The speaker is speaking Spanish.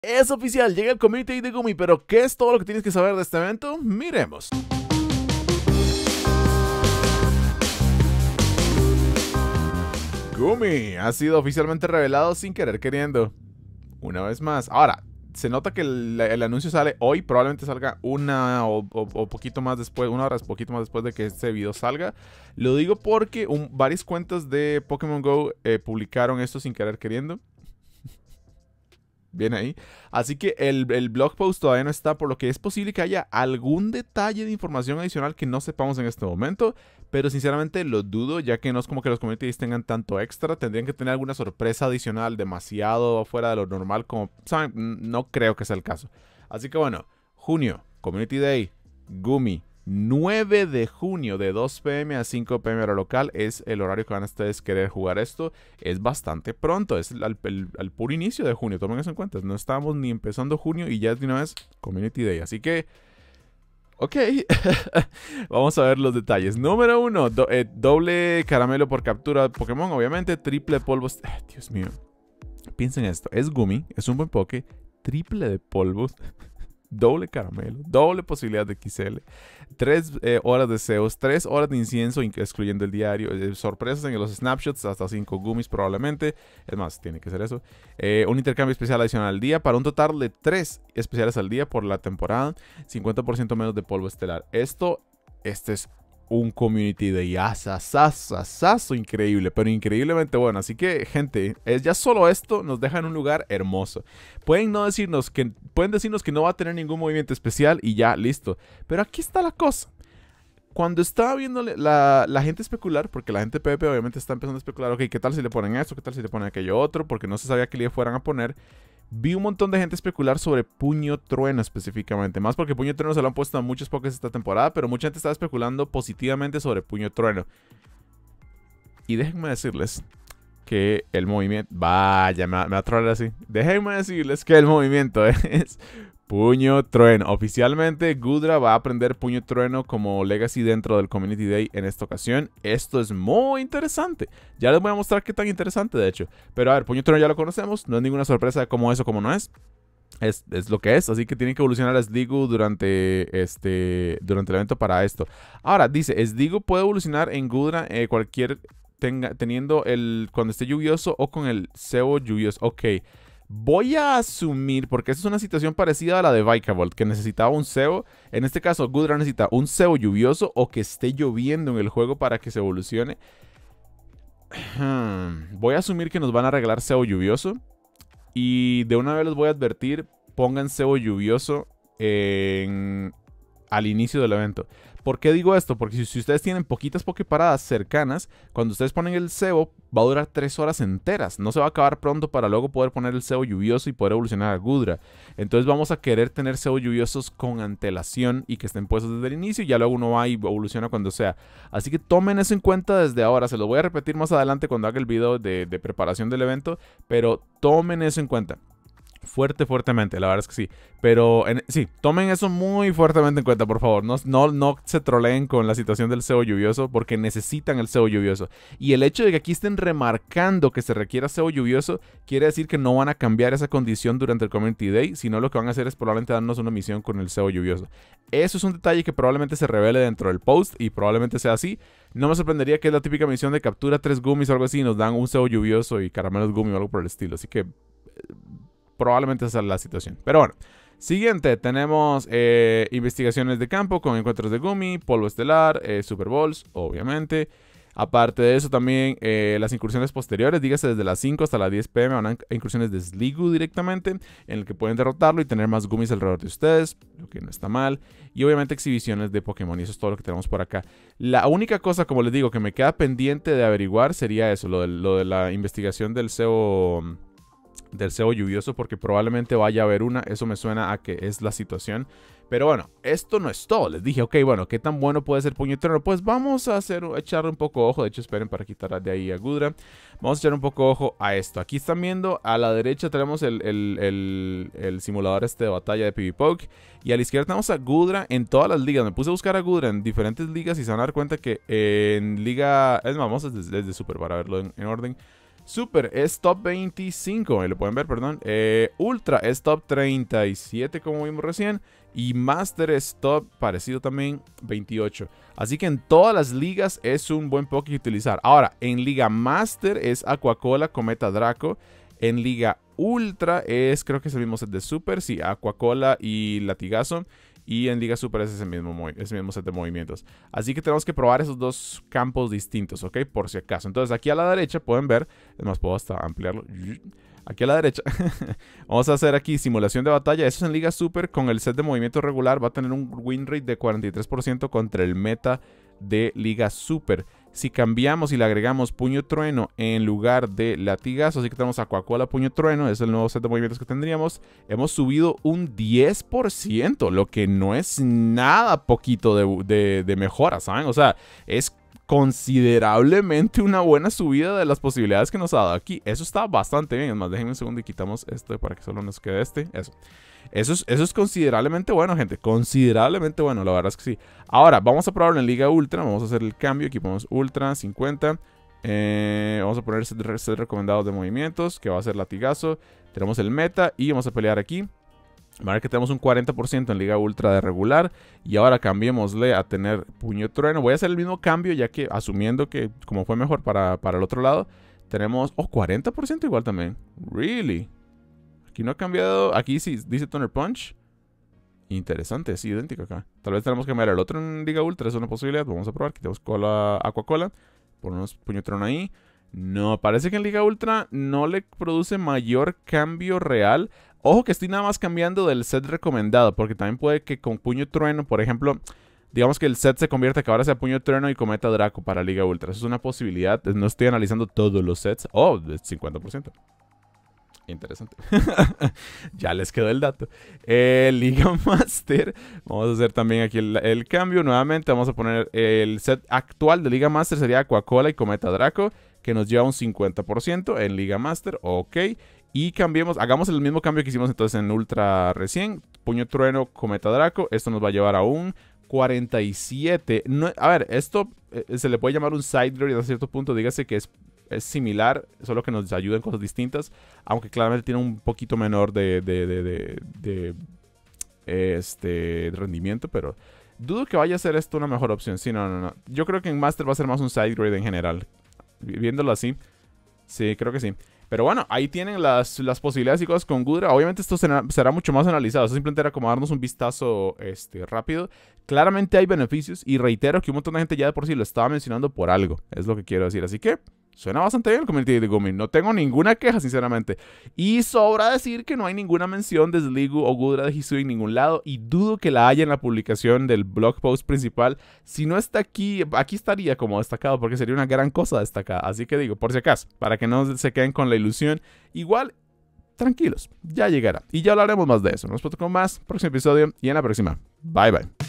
Es oficial, llega el Community de Gumi, pero ¿qué es todo lo que tienes que saber de este evento? Miremos. Gumi ha sido oficialmente revelado sin querer queriendo. Una vez más. Ahora, se nota que el anuncio sale hoy. Probablemente salga una o poquito más después, una hora poquito más después de que este video salga. Lo digo porque varias cuentas de Pokémon GO publicaron esto sin querer queriendo. Bien ahí. Así que el blog post todavía no está, por lo que es posible que haya algún detalle de información adicional que no sepamos en este momento. Pero sinceramente lo dudo, ya que no es como que los communities tengan tanto extra. Tendrían que tener alguna sorpresa adicional demasiado fuera de lo normal, como saben, no creo que sea el caso. Así que bueno, junio, Community Day, Gumi. 9 de junio de 2 p.m. a 5 p.m. hora local es el horario que van a ustedes querer jugar esto. Es bastante pronto, es al puro inicio de junio, tomen eso en cuenta. No estábamos ni empezando junio y ya de una vez Community Day, así que ok. Vamos a ver los detalles. Número 1, doble caramelo por captura de Pokémon, obviamente. Triple polvos. Dios mío, piensen esto, es Gumi, es un buen Poké. Triple de polvos. Doble caramelo, doble posibilidad de XL, 3 horas de deseos, 3 horas de incienso, excluyendo el diario, sorpresas en los snapshots, hasta 5 gummies probablemente, es más, tiene que ser eso, un intercambio especial adicional al día, para un total de 3 especiales al día por la temporada, 50% menos de polvo estelar. Este es un community de asasasasazo increíble, pero increíblemente bueno. Así que, gente, ya solo esto nos deja en un lugar hermoso. Pueden decirnos que no va a tener ningún movimiento especial y ya, listo. Pero aquí está la cosa. Cuando estaba viendo la gente especular, porque la gente PvP obviamente está empezando a especular, ok, ¿qué tal si le ponen esto? ¿Qué tal si le ponen aquello otro? Porque no se sabía que le fueran a poner. Vi un montón de gente especular sobre Puño Trueno específicamente. Más porque Puño Trueno se lo han puesto a muchos pokés esta temporada, pero mucha gente estaba especulando positivamente sobre Puño Trueno. Y déjenme decirles que el movimiento... Vaya, me va a trolear así. Déjenme decirles que el movimiento es Puño Trueno. Oficialmente, Goodra va a aprender Puño Trueno como Legacy dentro del Community Day en esta ocasión. Esto es muy interesante. Ya les voy a mostrar qué tan interesante, de hecho. Pero a ver, Puño Trueno ya lo conocemos. No es ninguna sorpresa de cómo es o cómo no es. Es lo que es, así que tienen que evolucionar a Sliggoo durante el evento para esto. Ahora, dice, Sliggoo puede evolucionar en Goodra teniendo cuando esté lluvioso o con el cebo lluvioso. Ok. Voy a asumir, porque esta es una situación parecida a la de Vikavolt, que necesitaba un cebo. En este caso, Goodra necesita un cebo lluvioso o que esté lloviendo en el juego para que se evolucione. Voy a asumir que nos van a regalar cebo lluvioso. Y de una vez les voy a advertir, pongan cebo lluvioso al inicio del evento. ¿Por qué digo esto? Porque si ustedes tienen poquitas poképaradas cercanas, cuando ustedes ponen el cebo, va a durar 3 horas enteras. No se va a acabar pronto para luego poder poner el cebo lluvioso y poder evolucionar a Goodra. Entonces vamos a querer tener cebos lluviosos con antelación y que estén puestos desde el inicio. Y ya luego uno va y evoluciona cuando sea. Así que tomen eso en cuenta desde ahora. Se lo voy a repetir más adelante cuando haga el video de preparación del evento. Pero tomen eso en cuenta. Fuertemente, la verdad es que sí. Pero sí, tomen eso muy fuertemente en cuenta, por favor. No se troleen con la situación del cebo lluvioso, porque necesitan el cebo lluvioso. Y el hecho de que aquí estén remarcando que se requiera cebo lluvioso, quiere decir que no van a cambiar esa condición durante el Community Day, sino lo que van a hacer es probablemente darnos una misión con el cebo lluvioso. Eso es un detalle que probablemente se revele dentro del post, y probablemente sea así. No me sorprendería que es la típica misión de captura 3 gummies o algo así, y nos dan un cebo lluvioso y caramelos gummy o algo por el estilo. Así que probablemente esa es la situación. Pero bueno, siguiente, tenemos investigaciones de campo con encuentros de Gumi, polvo estelar, Super Balls, obviamente. Aparte de eso también las incursiones posteriores, dígase desde las 5 hasta las 10 p.m. van a incursiones de Sliggoo directamente, en el que pueden derrotarlo y tener más Gummies alrededor de ustedes, lo que no está mal. Y obviamente exhibiciones de Pokémon, y eso es todo lo que tenemos por acá. La única cosa, como les digo, que me queda pendiente de averiguar sería eso, lo de la investigación del cebo lluvioso, porque probablemente vaya a haber una. Eso me suena a que es la situación. Pero bueno, esto no es todo. Les dije, ok, bueno, ¿qué tan bueno puede ser Puño Trueno? Pues vamos a echarle un poco ojo. De hecho, esperen para quitar de ahí a Goodra. Vamos a echar un poco ojo a esto. Aquí están viendo, a la derecha tenemos el simulador de batalla de PvPoke. Y a la izquierda tenemos a Goodra en todas las ligas. Me puse a buscar a Goodra en diferentes ligas y se van a dar cuenta que en liga... Es más, vamos desde Super para verlo en orden. Super es top 25, lo pueden ver, perdón. Ultra es top 37, como vimos recién. Y Master es top, parecido también, 28. Así que en todas las ligas es un buen Poké que utilizar. Ahora, en Liga Master es Aquacola, Cometa, Draco. En Liga Ultra es, creo que es el mismo set de Super, sí, Aquacola y Latigazo. Y en Liga Super es ese mismo set de movimientos. Así que tenemos que probar esos dos campos distintos, ¿ok? Por si acaso. Entonces aquí a la derecha pueden ver, es más, puedo hasta ampliarlo. Aquí a la derecha vamos a hacer aquí simulación de batalla. Eso es en Liga Super. Con el set de movimiento regular va a tener un win rate de 43% contra el meta de Liga Super. Si cambiamos y le agregamos Puño Trueno en lugar de Latigazo, así que tenemos Aquacola, Puño Trueno, es el nuevo set de movimientos que tendríamos. Hemos subido un 10%, lo que no es nada poquito de mejora, ¿saben? O sea, es considerablemente una buena subida de las posibilidades que nos ha dado aquí. Eso está bastante bien. Es más, déjenme un segundo y quitamos esto para que solo nos quede este. Eso es considerablemente bueno, gente. Considerablemente bueno, la verdad es que sí. Ahora, vamos a probarlo en Liga Ultra. Vamos a hacer el cambio. Aquí ponemos Ultra 50. Vamos a poner set recomendado de movimientos, que va a ser Latigazo. Tenemos el meta y vamos a pelear aquí. Va a ver que tenemos un 40% en Liga Ultra de regular. Y ahora cambiémosle a tener Puño Trueno. Voy a hacer el mismo cambio, ya que asumiendo que como fue mejor para el otro lado, tenemos... Oh, 40% igual también. Really. Aquí no ha cambiado. Aquí sí dice Thunder Punch. Interesante, es idéntico acá. Tal vez tenemos que cambiar el otro en Liga Ultra. Es una posibilidad. Vamos a probar. Quitamos Aquacola. Ponemos Puño Trueno ahí. No, parece que en Liga Ultra no le produce mayor cambio real. Ojo que estoy nada más cambiando del set recomendado. Porque también puede que con Puño Trueno, por ejemplo, digamos que el set se convierta que ahora sea Puño Trueno y Cometa Draco para Liga Ultra. Eso es una posibilidad. No estoy analizando todos los sets. Oh, 50%. Interesante. Ya les quedó el dato. Liga Master. Vamos a hacer también aquí el cambio. Nuevamente vamos a poner el set actual de Liga Master. Sería Aquacola y Cometa Draco, que nos lleva un 50% en Liga Master. Ok. Y cambiemos, hagamos el mismo cambio que hicimos entonces en Ultra recién. Puño Trueno, Cometa Draco. Esto nos va a llevar a un 47. No, a ver, esto se le puede llamar un side grade a cierto punto. Dígase que es similar, solo que nos ayuda en cosas distintas. Aunque claramente tiene un poquito menor de rendimiento. Pero dudo que vaya a ser esto una mejor opción. Sí, no. Yo creo que en Master va a ser más un side grade en general. Viéndolo así. Sí, creo que sí. Pero bueno, ahí tienen las posibilidades y cosas con Goodra. Obviamente esto será mucho más analizado. Eso simplemente era como darnos un vistazo rápido. Claramente hay beneficios. Y reitero que un montón de gente ya de por sí lo estaba mencionando por algo. Es lo que quiero decir. Así que suena bastante bien el community de Gumi. No tengo ninguna queja, sinceramente. Y sobra decir que no hay ninguna mención de Sliggoo o Goodra de Hisui en ningún lado. Y dudo que la haya en la publicación del blog post principal. Si no está aquí, aquí estaría como destacado, porque sería una gran cosa destacada. Así que digo, por si acaso, para que no se queden con la ilusión. Igual, tranquilos, ya llegará. Y ya hablaremos más de eso. Nos vemos con más, próximo episodio y en la próxima. Bye, bye.